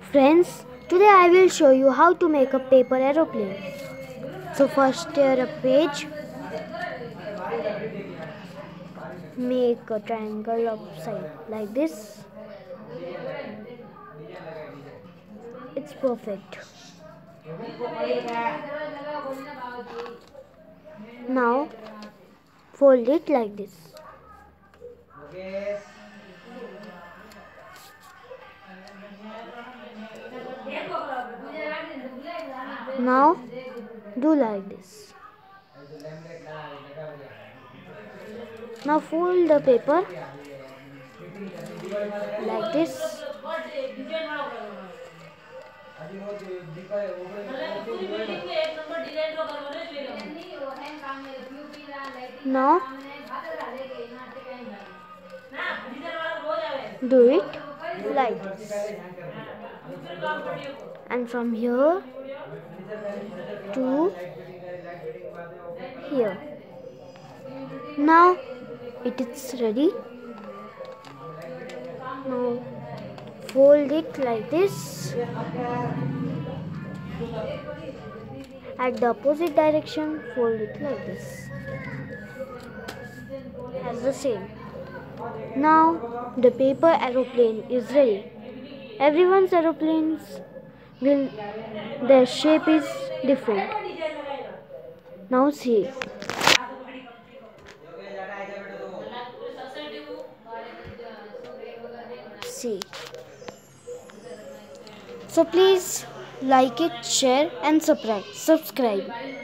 Friends, today I will show you how to make a paper aeroplane. So first tear a page, make a triangle upside like this. It's perfect. Now fold it like this. Now do like this. Now fold the paper like this. Now do it like this. And from here to here. Now it is ready. Now fold it like this. At the opposite direction, fold it like this. As the same. Now the paper aeroplane is ready. Everyone's aeroplanes will their shape is different. Now see. See. So please like it, share and subscribe.